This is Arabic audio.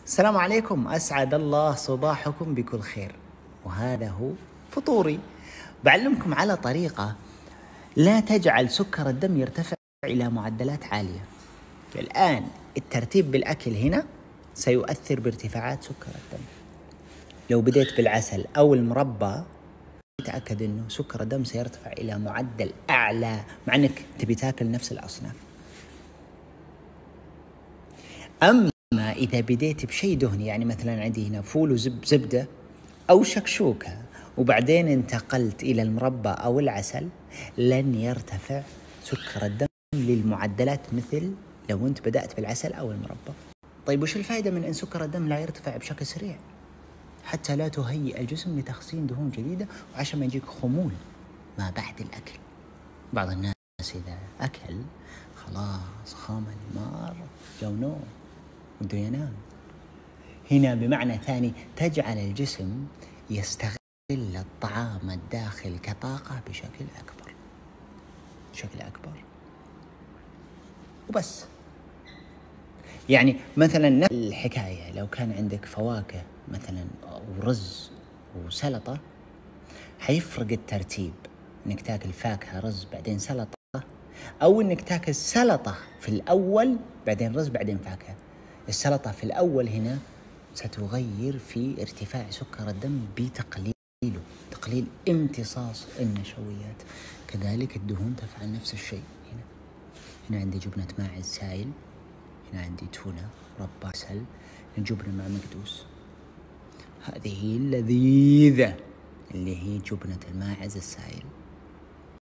السلام عليكم، أسعد الله صباحكم بكل خير. وهذا هو فطوري. بعلمكم على طريقة لا تجعل سكر الدم يرتفع إلى معدلات عالية. الآن الترتيب بالأكل هنا سيؤثر بارتفاعات سكر الدم. لو بديت بالعسل أو المربى تأكد أنه سكر الدم سيرتفع إلى معدل أعلى، مع أنك تبي تاكل نفس الأصناف. أما إذا بديت بشيء دهني، يعني مثلا عندي هنا فول وزبدة أو شكشوكة، وبعدين انتقلت إلى المربى أو العسل، لن يرتفع سكر الدم للمعدلات مثل لو أنت بدأت بالعسل أو المربى. طيب وش الفائدة من أن سكر الدم لا يرتفع بشكل سريع؟ حتى لا تهيئ الجسم لتخزين دهون جديدة، وعشان ما يجيك خمول ما بعد الأكل. بعض الناس إذا أكل خلاص خامل مار جو نوم وده ينام. هنا بمعنى ثاني تجعل الجسم يستغل الطعام الداخل كطاقة بشكل أكبر وبس. يعني مثلا نفس الحكاية لو كان عندك فواكه مثلا ورز وسلطة، حيفرق الترتيب انك تاكل فاكهة رز بعدين سلطة، او انك تاكل سلطة في الاول بعدين رز بعدين فاكهة. السلطة في الاول هنا ستغير في ارتفاع سكر الدم تقليل امتصاص النشويات. كذلك الدهون تفعل نفس الشيء. هنا عندي جبنة ماعز سائل، هنا عندي تونة مربى عسل، جبنة مع مكدوس. هذه اللذيذة اللي هي جبنة الماعز السائل.